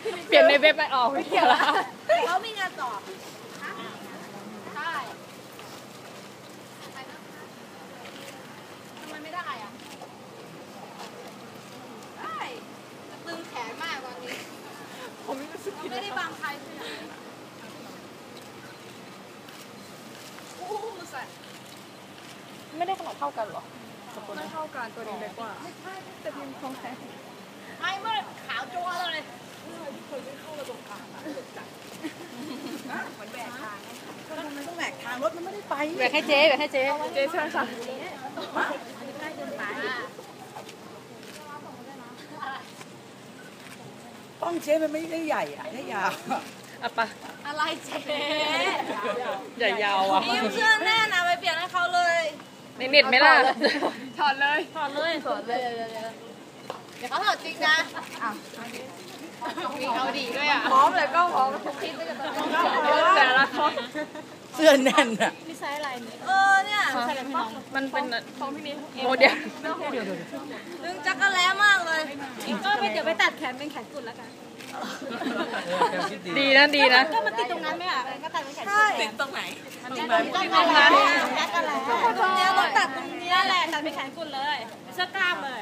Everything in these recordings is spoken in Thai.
เปลี่ยนในเว็บไปออกไม่เกี่ยวแล้วเขามีงานต่อใช่ทำไมไม่ได้อ่ะได้ตึงแขนมากวันนี้ผมไม่ได้บังใครใช่ไหมโอ้โหใส่ไม่ได้ขนาดเท่ากันหรอไม่เท่ากันตัวนี้เล็กกว่าไม่ใช่แต่พิมพ์ของแท้ไม่เมื่อขาวจัวเลยเคยไม่เข้าระบบกลางอ่ะมันแบกทางก็ทำไมต้องแบกทางรถมันไม่ได้ไปแบกให้เจ๊เจ๊ใช่ค่ะใกล้เกินไปต้องเจ๊มันไม่ได้ใหญ่อะได้ยาวอะปะอะไรเจ๊ใหญ่ยาวอ่ะมีเสื้อแน่นะไปเปลี่ยนให้เขาเลยในเน็ตไหมล่ะถอดเลยเดี๋ยวเขาถอดจริงนะมีเขาดีด้วยอ่ะพร้อมเลยก็พร้อมทุกทิศเลยแต่ละคนเสื้อแน่นอะมีไซส์อะไรเนี่ยมันเป็นของพี่นี่โมเดลดึงจักรแล้มากเลยก็เดี๋ยวไปตัดแขนเป็นแขนกุดแล้วกันดีนะก็มันติดตรงนั้นไหมอ่ะก็ตัดเป็นแขนติดตรงไหนติดตรงนั้นจักรแล้ตรงนี้ต้องตัดตรงนี้แหละตัดเป็นแขนกุดเลยเสื้อกล้ามเลย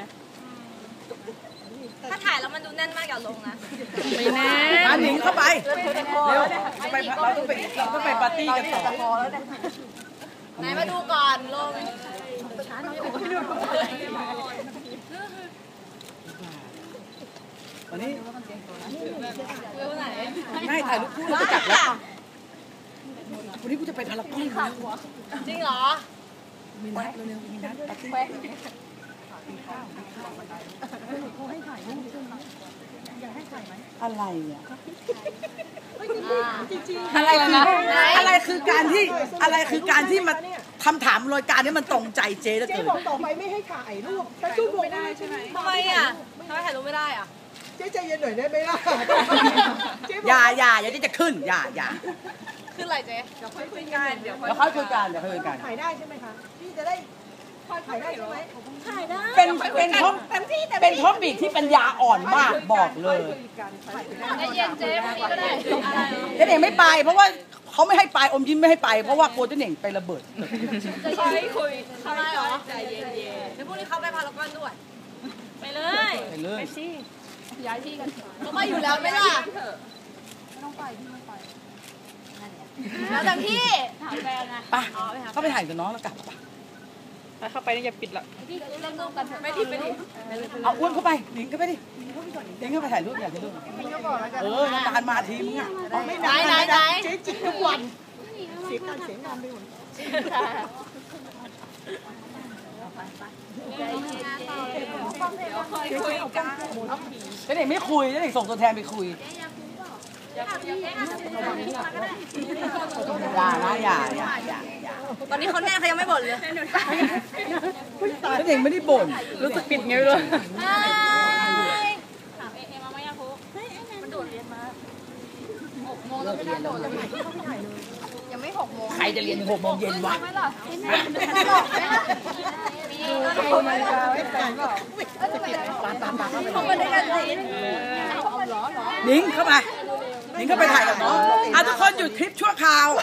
ถ้าถ่ายแล้วมันดูแน่นมากอย่าลงนะไม่แน่มาหนิงเข้าไปเร็วเราต้องไปปาร์ตี้กันต่อไหนมาดูก่อนลงวันนี้เร็วไหนง่ายถ่ายรูปคู่จะกลับแล้ววันนี้กูจะไปพารากอนจริงเหรอมีนัดเร็วๆมีนัดปาร์ตี้อะไรเนี่ยอะไรคือการที่มาคำถามรายการนี้มันตรงใจเจ๊แล้วเกินต่อไปไม่ให้ถ่ายรูปแต่จุ๊บไม่ได้ใช่ไหมทำไมอ่ะทำไมถ่ายรูปไม่ได้อ่ะเจ๊ใจเย็นหน่อยได้ไหมล่ะอย่าเจ๊จะขึ้นอย่าขึ้นอะไรเจ๊เดี๋ยวค่อยคุยกันเดี๋ยวค่อยคุยกันถ่ายได้ใช่ไหมคะพี่จะได้ถ่ายได้ใช่ไหมถ่ายได้เป็นท็อปิกที่ปัญญาอ่อนมากบอกเลยเย็นเจ๊วันนี้ก็ได้เจ๊เน่งไม่ไปเพราะว่าเขาไม่ให้ไปอมยิ้มไม่ให้ไปเพราะว่ากลัวเจ๊เน่งไประเบิดจะไม่คุยทำไมหรอใจเย็นเดี๋ยวพรุ่งนี้เขาไปพารากอนด้วยไปเลยไปสิย้ายที่กันเขาไปอยู่แล้วไหมล่ะไม่ต้องไปพี่ไม่ไปแล้วแต่พี่ถามแฟนนะไปเข้าไปถ่ายกับน้องแล้วกลับไปเข้าไปนี่อย่าปิดละพี่เล่นรูปกันไม่ดิไปดิเอาอ้วนเข้าไปหนิงเข้าไปดิหนิงเข้าไปถ่ายรูปอยากถ่ายรูปนานมาทีมึงอ่ะไม่ไหนเจ๊จิกทุกวันเสียงงานไปหมดเจ๊เน่งไม่คุยเจ๊เน่งส่งตัวแทนไปคุยอย่าตอนนี้เขาแน่เขายังไม่บ่นเลยเจ๊เน่งไม่ได้บ่นรู้สึกปิดไงเลยถามเอมาไม่ยังคุมันโดดเรียนมา6 โมงแล้วไม่ได้โดดเลยยังไม่6 โมงใครจะเรียนถึง6 โมงเย็นวะนิ้งเข้าไปถ่ายกับน้องทุกคนหยุดคลิปชั่วคราว